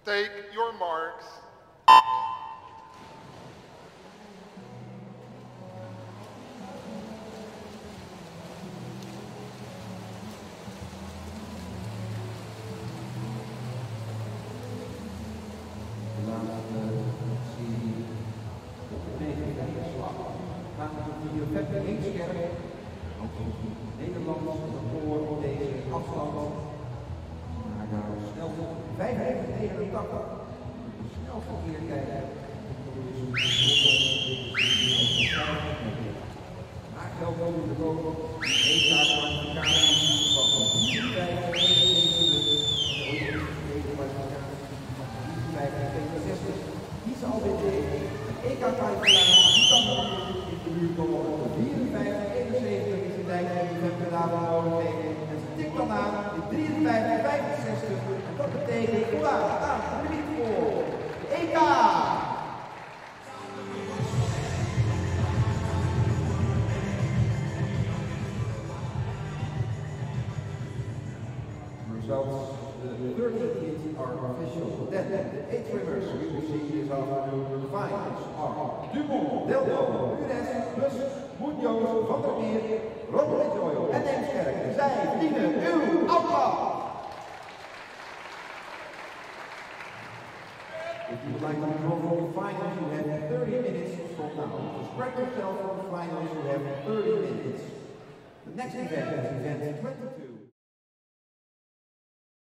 Take your marks. Nederland voor deze afstand. Maar snel 5,89. Snel verkeer kijken. Maak wel over de boven. Eén jaar kwalificatie van 5,65. Die is alweer de EK-kwalificatie. Die kan nog in de buurt komen. 54,71 is de tijd die we gedaan nodig hebben. En ze tikt dan aan in 53,65. En dat betekent vooraan aan de limiet voor de EK. Results, the 13 kids are official. Then the 8 swimmers we will see this afternoon. The finals are Dumont, Deldo, Ures, Plus, Munoz, Van der Meer, Robert Joyo en Heemskerk. Zij verdienen uw applaus. If you would like to go for the finals, you have 30 minutes from now. To spread yourself for the finals, you have 30 minutes. The next event is event 22.